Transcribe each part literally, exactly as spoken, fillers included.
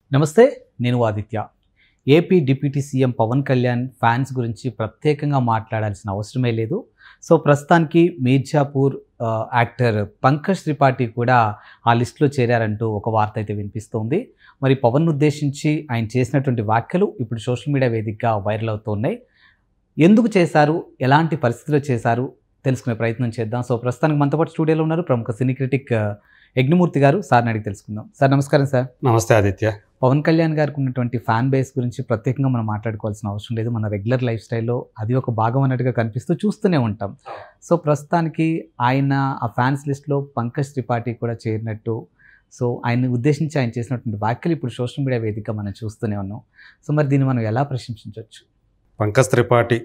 నమస్తే, నేను Aditya. AP deputy CM Pawan Kalyan fans గురించి ప్రత్యేకంగా మాట్లాడాల్సిన అవసరమే లేదు. సో ప్రస్తుతానికి మీర్జాపూర్ ఆహ్, యాక్టర్ పంకజ్ త్రిపాఠి కూడా ఆ లిస్ట్‌లో చేరారంటూ ఒక వార్త అయితే వినిపిస్తోంది. మరి పవన్‌ను ఉద్దేశించి ఆయన చేసినటువంటి వ్యాఖ్యలు ఇప్పుడు సోషల్ మీడియా వేదికగా వైరల్ అవుతున్నాయి. ఎందుకు చేశారు? ఎలాంటి పరిస్థితిలో చేశారు? తెలుసుకునే ప్రయత్నం చేద్దాం. సో ప్రస్తుతానికి మనతో పాటు స్టూడియోలో ఉన్నారు ప్రముఖ సినీ క్రిటిక్ యజ్ఞమూర్తి గారు. సార్‌ని అడిగి తెలుసుకుందాం. సార్ నమస్కారం సార్. నమస్తే ఆదిత్య. పవన్ కళ్యాణ్ గారికి ఉన్నటువంటి ఫ్యాన్ బేస్ గురించి ప్రత్యేకంగా మనం మాట్లాడుకోవాల్సిన అవసరం లేదు. మన రెగ్యులర్ లైఫ్ స్టైల్‌లో అది ఒక భాగం అన్నట్టుగా కనిపిస్తూ చూస్తూనే ఉంటాం. సో ప్రస్తుతానికి ఆయన ఆ ఫ్యాన్స్ లిస్ట్‌లో పంకజ్ త్రిపాఠి కూడా చేరినట్టు, సో ఆయన్ని ఉద్దేశించి ఆయన చేసినటువంటి వ్యాఖ్యలు ఇప్పుడు సోషల్ మీడియా వేదికగా మనం చూస్తూనే ఉన్నాం. సో మరి దీన్ని మనం ఎలా ప్రశంసించవచ్చు? పంకజ్ త్రిపాఠి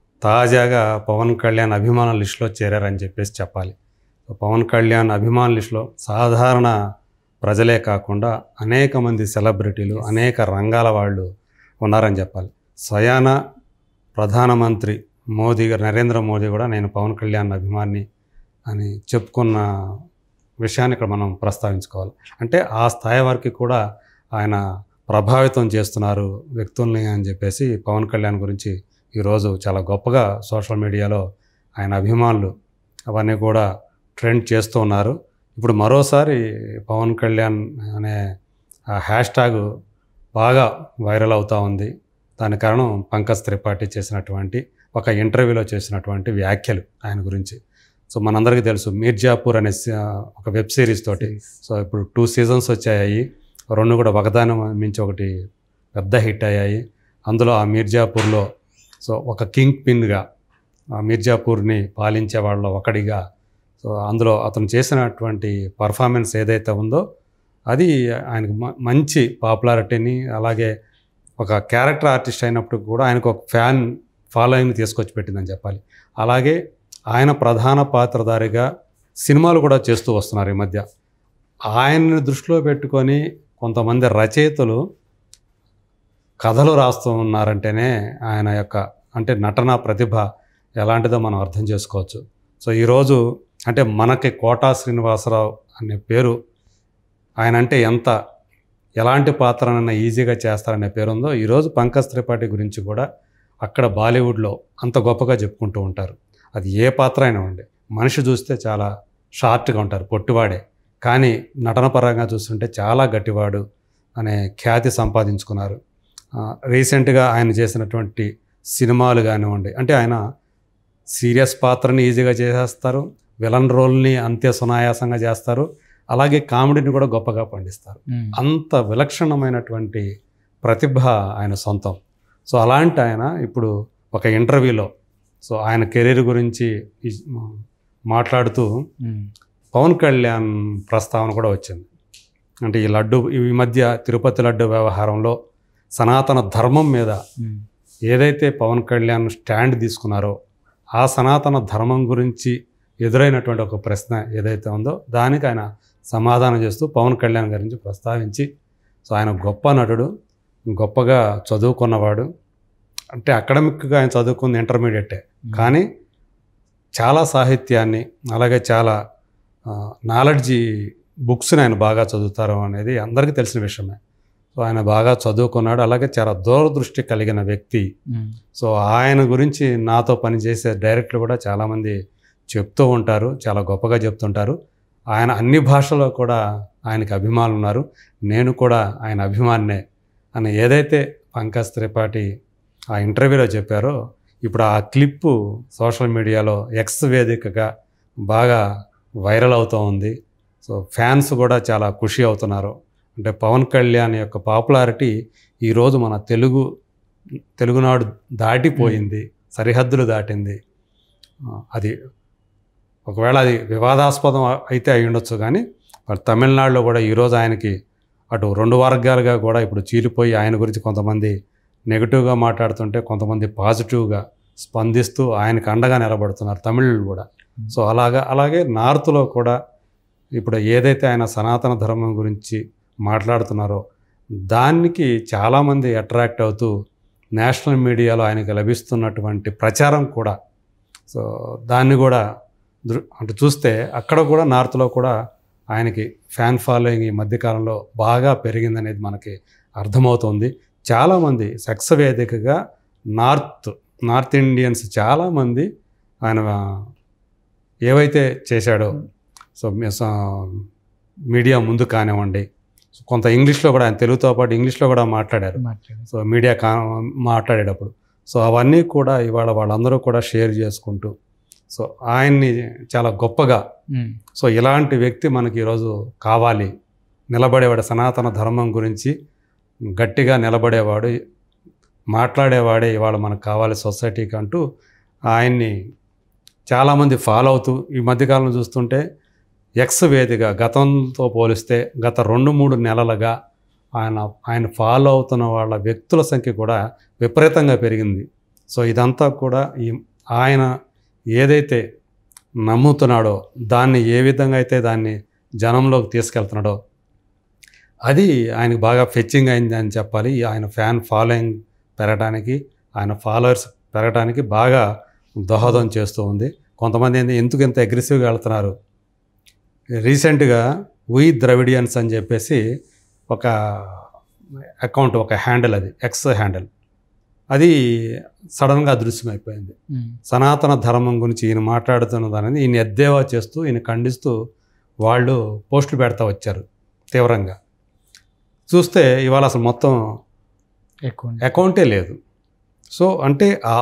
తాజాగా పవన్ కళ్యాణ్ అభిమానుల లిస్టులో చేరారని చెప్పేసి చెప్పాలి. పవన్ కళ్యాణ్ అభిమానుల లిస్టులో సాధారణ ప్రజలే కాకుండా అనేక మంది సెలబ్రిటీలు, అనేక రంగాల వాళ్ళు ఉన్నారని చెప్పాలి. స్వయాన ప్రధానమంత్రి మోదీ గారు, నరేంద్ర మోదీ కూడా నేను పవన్ కళ్యాణ్ అభిమాని అని చెప్పుకున్న విషయాన్ని ఇక్కడ మనం ప్రస్తావించుకోవాలి. అంటే ఆ స్థాయి వరకు కూడా ఆయన ప్రభావితం చేస్తున్నారు వ్యక్తుల్ని అని చెప్పేసి పవన్ కళ్యాణ్ గురించి ఈరోజు చాలా గొప్పగా సోషల్ మీడియాలో ఆయన అభిమానులు అవన్నీ కూడా ట్రెండ్ చేస్తూ ఉన్నారు. ఇప్పుడు మరోసారి పవన్ కళ్యాణ్ అనే హ్యాష్ ట్యాగ్ బాగా వైరల్ అవుతూ ఉంది. దానికి కారణం పంకజ్ త్రిపాఠి చేసినటువంటి ఒక ఇంటర్వ్యూలో చేసినటువంటి వ్యాఖ్యలు ఆయన గురించి. సో మనందరికీ తెలుసు మీర్జాపూర్ అనే ఒక వెబ్ సిరీస్ తోటి సో ఇప్పుడు టూ సీజన్స్ వచ్చాయి. రెండు కూడా ఒకదాని మించి ఒకటి పెద్ద హిట్ అయ్యాయి. అందులో ఆ మీర్జాపూర్లో సో ఒక కింగ్ పిన్గా ఆ మీర్జాపూర్ని పాలించే వాళ్ళలో ఒకడిగా సో అందులో అతను చేసినటువంటి పర్ఫార్మెన్స్ ఏదైతే ఉందో అది ఆయనకు మంచి పాపులారిటీని, అలాగే ఒక క్యారెక్టర్ ఆర్టిస్ట్ అయినప్పుడు కూడా ఆయనకు ఒక ఫ్యాన్ ఫాలోయింగ్ని తీసుకొచ్చి పెట్టిందని చెప్పాలి. అలాగే ఆయన ప్రధాన పాత్రధారిగా సినిమాలు కూడా చేస్తూ వస్తున్నారు ఈ మధ్య. ఆయన్ని దృష్టిలో పెట్టుకొని కొంతమంది రచయితలు కథలు రాస్తూ ఉన్నారంటేనే ఆయన యొక్క అంటే నటనా ప్రతిభ ఎలాంటిదో మనం అర్థం చేసుకోవచ్చు. సో ఈరోజు అంటే మనకి కోటా శ్రీనివాసరావు అనే పేరు, ఆయన అంటే ఎంత ఎలాంటి పాత్రనైనా ఈజీగా చేస్తారనే పేరు ఉందో, ఈరోజు పంకజ్ త్రిపాఠి గురించి కూడా అక్కడ బాలీవుడ్లో అంత గొప్పగా చెప్పుకుంటూ ఉంటారు. అది ఏ పాత్ర అయినా ఉండే, మనిషి చూస్తే చాలా షార్ట్గా ఉంటారు, పొట్టివాడే, కానీ నటన పరంగా చూస్తుంటే చాలా గట్టివాడు అనే ఖ్యాతి సంపాదించుకున్నారు. రీసెంట్గా ఆయన చేసినటువంటి సినిమాలు కానివ్వండి, అంటే ఆయన సీరియస్ పాత్రని ఈజీగా చేసేస్తారు, విలన్ రోల్ని అంతే సునాయాసంగా చేస్తారు, అలాగే కామెడీని కూడా గొప్పగా పండిస్తారు. అంత విలక్షణమైనటువంటి ప్రతిభ ఆయన సొంతం. సో అలాంటి ఆయన ఇప్పుడు ఒక ఇంటర్వ్యూలో సో ఆయన కెరీర్ గురించి మాట్లాడుతూ పవన్ కళ్యాణ్ ప్రస్తావన కూడా వచ్చింది. అంటే ఈ లడ్డు ఈ మధ్య తిరుపతి లడ్డు వ్యవహారంలో సనాతన ధర్మం మీద ఏదైతే పవన్ కళ్యాణ్ స్టాండ్ తీసుకున్నారో ఆ సనాతన ధర్మం గురించి ఎదురైనటువంటి ఒక ప్రశ్న ఏదైతే ఉందో దానికి ఆయన సమాధానం చేస్తూ పవన్ కళ్యాణ్ గురించి ప్రస్తావించి సో ఆయన గొప్ప నటుడు, గొప్పగా చదువుకున్నవాడు, అంటే అకాడమిక్గా ఆయన చదువుకుంది ఇంటర్మీడియటే, కానీ చాలా సాహిత్యాన్ని అలాగే చాలా నాలెడ్జి బుక్స్ని ఆయన బాగా చదువుతారు అనేది అందరికీ తెలిసిన విషయమే. సో ఆయన బాగా చదువుకున్నాడు, అలాగే చాలా దూరదృష్టి కలిగిన వ్యక్తి. సో ఆయన గురించి నాతో పనిచేసే డైరెక్టర్లు కూడా చాలామంది చెప్తూ ఉంటారు, చాలా గొప్పగా చెప్తుంటారు. ఆయన అన్ని భాషల్లో కూడా ఆయనకి అభిమానులు ఉన్నారు, నేను కూడా ఆయన అభిమానినే అని ఏదైతే పంకజ్ త్రిపాఠి ఆ ఇంటర్వ్యూలో చెప్పారో ఇప్పుడు ఆ క్లిప్పు సోషల్ మీడియాలో ఎక్స్ వేదికగా బాగా వైరల్ అవుతూ ఉంది. సో ఫ్యాన్స్ కూడా చాలా ఖుషి అవుతున్నారు. అంటే పవన్ కళ్యాణ్ యొక్క పాపులారిటీ ఈరోజు మన తెలుగు తెలుగునాడు దాటిపోయింది, సరిహద్దులు దాటింది. అది ఒకవేళ అది వివాదాస్పదం అయితే అయి ఉండొచ్చు, కానీ మరి తమిళనాడులో కూడా ఈరోజు ఆయనకి అటు రెండు వర్గాలుగా కూడా ఇప్పుడు చీలిపోయి ఆయన గురించి కొంతమంది నెగిటివ్గా మాట్లాడుతుంటే కొంతమంది పాజిటివ్గా స్పందిస్తూ ఆయనకు అండగా నిలబడుతున్నారు తమిళులు కూడా. సో అలాగా అలాగే నార్త్లో కూడా ఇప్పుడు ఏదైతే ఆయన సనాతన ధర్మం గురించి మాట్లాడుతున్నారో దానికి చాలామంది అట్రాక్ట్ అవుతూ నేషనల్ మీడియాలో ఆయనకి లభిస్తున్నటువంటి ప్రచారం కూడా సో దాన్ని కూడా దృ అంటే చూస్తే అక్కడ కూడా నార్త్లో కూడా ఆయనకి ఫ్యాన్ ఫాలోయింగ్ ఈ మధ్యకాలంలో బాగా పెరిగిందనేది మనకి అర్థమవుతుంది. చాలామంది సెక్స్ వేదికగా నార్త్ నార్త్ ఇండియన్స్ చాలామంది ఆయన ఏవైతే చేశాడో సో మీడియా ముందు కానివ్వండి, కొంత ఇంగ్లీష్లో కూడా ఆయన తెలుగుతో పాటు ఇంగ్లీష్లో కూడా మాట్లాడారు సో మీడియా కా మాట్లాడేటప్పుడు. సో అవన్నీ కూడా ఇవాళ వాళ్ళందరూ కూడా షేర్ చేసుకుంటూ సో ఆయన్ని చాలా గొప్పగా సో ఇలాంటి వ్యక్తి మనకి ఈరోజు కావాలి, నిలబడేవాడు, సనాతన ధర్మం గురించి గట్టిగా నిలబడేవాడు, మాట్లాడేవాడే ఇవాళ మనకు కావాలి సొసైటీకి అంటూ ఆయన్ని చాలామంది ఫాలో అవుతూ ఈ మధ్యకాలంలో చూస్తుంటే ఎక్స్ వేదిక గతంతో పోలిస్తే గత రెండు మూడు నెలలుగా ఆయన ఆయన ఫాలో అవుతున్న వాళ్ళ వ్యక్తుల సంఖ్య కూడా విపరీతంగా పెరిగింది. సో ఇదంతా కూడా ఈ ఆయన ఏదైతే నమ్ముతున్నాడో దాన్ని ఏ విధంగా అయితే దాన్ని జనంలోకి తీసుకెళ్తున్నాడో అది ఆయనకు బాగా ఫెచ్చింగ్ అయింది అని చెప్పాలి. ఆయన ఫ్యాన్ ఫాలోయింగ్ పెరగడానికి, ఆయన ఫాలోవర్స్ పెరగడానికి బాగా దోహదం చేస్తూ ఉంది. కొంతమంది ఏంటి ఎందుకు ఇంత అగ్రెసివ్గా వెళ్తున్నారు, రీసెంట్గా వీ ద్రవిడియన్స్ అని చెప్పేసి ఒక అకౌంట్, ఒక హ్యాండిల్, అది ఎక్స్ హ్యాండిల్, అది సడన్గా అదృశ్యమైపోయింది. సనాతన ధర్మం గురించి ఈయన మాట్లాడుతున్నదానని ఈయన ఎద్దేవా చేస్తూ ఈయన ఖండిస్తూ వాళ్ళు పోస్టులు పెడతా వచ్చారు తీవ్రంగా. చూస్తే ఇవాళ అసలు మొత్తం అకౌంటే లేదు. సో అంటే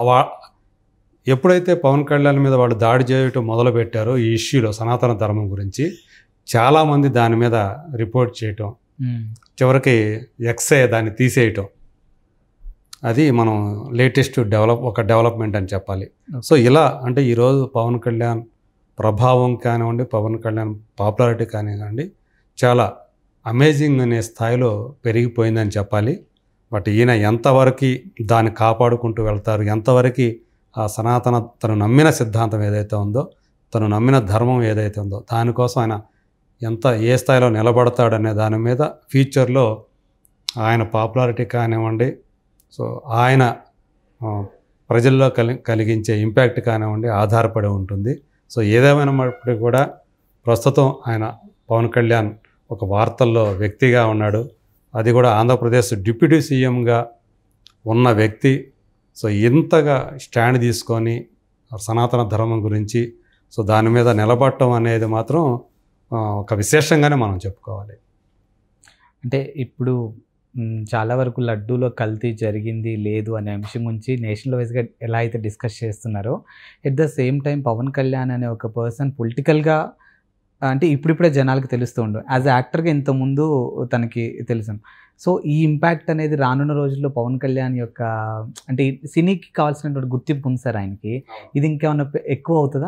ఎప్పుడైతే పవన్ కళ్యాణ్ మీద వాళ్ళు దాడి చేయటం మొదలుపెట్టారో ఈ ఇష్యూలో సనాతన ధర్మం గురించి చాలామంది దాని మీద రిపోర్ట్ చేయటం, చివరికి ఎక్సే దాన్ని తీసేయటం, అది మనం లేటెస్ట్ డెవలప్ ఒక డెవలప్మెంట్ అని చెప్పాలి. సో ఇలా అంటే ఈరోజు పవన్ కళ్యాణ్ ప్రభావం కానివ్వండి, పవన్ కళ్యాణ్ పాపులారిటీ కానివ్వండి చాలా అమేజింగ్ అనే స్థాయిలో పెరిగిపోయిందని చెప్పాలి. బట్ ఈయన ఎంతవరకు దాన్ని కాపాడుకుంటూ వెళ్తారు, ఎంతవరకు ఆ సనాతన తను నమ్మిన సిద్ధాంతం ఏదైతే ఉందో, తను నమ్మిన ధర్మం ఏదైతే ఉందో దానికోసం ఆయన ఎంత ఏ స్థాయిలో నిలబడతాడనే దాని మీద ఫ్యూచర్లో ఆయన పాపులారిటీ కానివ్వండి, సో ఆయన ప్రజల్లో కలి కలిగించే ఇంపాక్ట్ కానివ్వండి ఆధారపడి ఉంటుంది. సో ఏదేమైనప్పటికీ కూడా ప్రస్తుతం ఆయన పవన్ కళ్యాణ్ ఒక వార్తల్లో వ్యక్తిగా ఉన్నాడు. అది కూడా ఆంధ్రప్రదేశ్ డిప్యూటీ సీఎంగా ఉన్న వ్యక్తి. సో ఇంతగా స్టాండ్ తీసుకొని సనాతన ధర్మం గురించి సో దాని మీద నిలబడటం అనేది మాత్రం ఒక విశేషంగానే మనం చెప్పుకోవాలి. అంటే ఇప్పుడు చాలా వరకు లడ్డూలో కల్తీ జరిగింది లేదు అనే అంశం గురించి నేషనల్ వైజ్గా ఎలా అయితే డిస్కస్ చేస్తున్నారో, at the same time Pawan Kalyan అనే ఒక పర్సన్ పొలిటికల్గా అంటే ఇప్పుడిప్పుడే జనాలకు తెలుస్తూ ఉండు, యాజ్ యాక్టర్గా ఇంతకుముందు తనకి తెలుసు. సో ఈ ఇంపాక్ట్ అనేది రానున్న రోజుల్లో పవన్ కళ్యాణ్ యొక్క అంటే సినీకి కావాల్సినటువంటి గుర్తింపు ఉంది సార్ ఆయనకి, ఇది ఇంకేమన్నా ఎక్కువ అవుతుందా?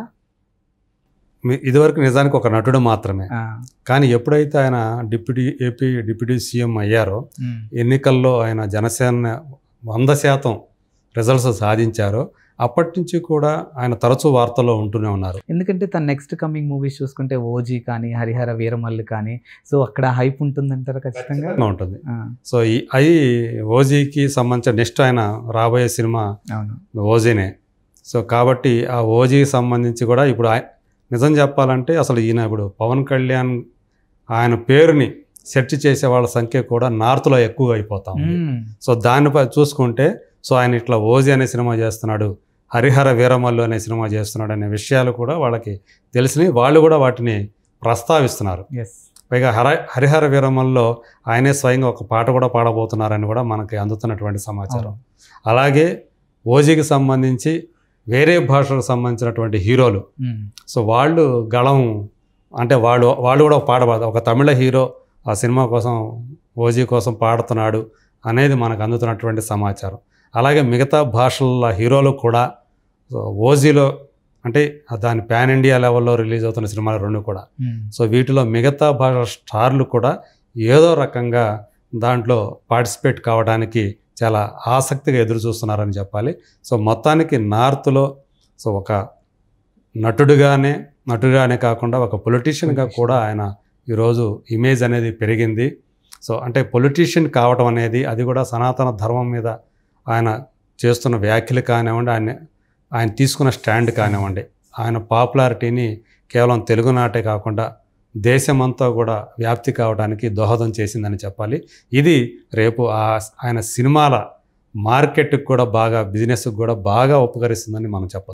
ఇదివరకు నిజానికి ఒక నటుడు మాత్రమే, కానీ ఎప్పుడైతే ఆయన డిప్యూటీ ఏపీ డిప్యూటీ సీఎం అయ్యారో, ఎన్నికల్లో ఆయన జనసేన వంద శాతం రిజల్ట్స్ సాధించారో అప్పటి నుంచి కూడా ఆయన తరచూ వార్తల్లో ఉంటూనే ఉన్నారు. ఎందుకంటే తన నెక్స్ట్ కమింగ్ మూవీస్ చూసుకుంటే ఓజీ కానీ హరిహర వీరమల్లు కానీ సో అక్కడ హైప్ ఉంటుందంటారు ఖచ్చితంగా ఉంటుంది. సో ఈ అవి ఓజీకి సంబంధించిన నెక్స్ట్ ఆయన రాబోయే సినిమా ఓజీనే. సో కాబట్టి ఆ ఓజీకి సంబంధించి కూడా ఇప్పుడు నిజం చెప్పాలంటే అసలు ఈయన ఇప్పుడు పవన్ కళ్యాణ్ ఆయన పేరుని సెర్చ్ చేసే వాళ్ళ సంఖ్య కూడా నార్త్లో ఎక్కువ అయిపోతా ఉంది. సో దానిపై చూసుకుంటే సో ఆయన ఇట్లా ఓజీ అనే సినిమా చేస్తున్నాడు, హరిహర వీరమల్లు అనే సినిమా చేస్తున్నాడు అనే విషయాలు కూడా వాళ్ళకి తెలిసినవి, వాళ్ళు కూడా వాటిని ప్రస్తావిస్తున్నారు. పైగా హర హరిహర వీరమల్లో ఆయనే స్వయంగా ఒక పాట కూడా పాడబోతున్నారని కూడా మనకి అందుతున్నటువంటి సమాచారం. అలాగే ఓజీకి సంబంధించి వేరే భాషలకు సంబంధించినటువంటి హీరోలు సో వాళ్ళు గళం అంటే వాళ్ళు వాళ్ళు కూడా పాడబోదు, ఒక తమిళ హీరో ఆ సినిమా కోసం ఓజీ కోసం పాడుతున్నాడు అనేది మనకు అందుతున్నటువంటి సమాచారం. అలాగే మిగతా భాషల హీరోలు కూడా ఓజీలో అంటే దాని పాన్ ఇండియా లెవెల్లో రిలీజ్ అవుతున్న సినిమాలు రెండు కూడా సో వీటిలో మిగతా భాష స్టార్లు కూడా ఏదో రకంగా దాంట్లో పార్టిసిపేట్ కావడానికి చాలా ఆసక్తిగా ఎదురు చూస్తున్నారని చెప్పాలి. సో మొత్తానికి నార్త్లో సో ఒక నటుడుగానే నటుడుగానే కాకుండా ఒక పొలిటీషియన్గా కూడా ఆయన ఈరోజు ఇమేజ్ అనేది పెరిగింది. సో అంటే పొలిటీషియన్ కావటం అనేది అది కూడా సనాతన ధర్మం మీద ఆయన చేస్తున్న వ్యాఖ్యలు కానివ్వండి, ఆయన ఆయన తీసుకున్న స్టాండ్ కానివ్వండి, ఆయన పాపులారిటీని కేవలం తెలుగునాటే కాకుండా దేశమంతా కూడా వ్యాప్తి కావడానికి దోహదం చేసిందని చెప్పాలి. ఇది రేపు ఆ ఆయన సినిమాల మార్కెట్కి కూడా బాగా, బిజినెస్కి కూడా బాగా ఉపకరిస్తుందని మనం చెప్పచ్చు.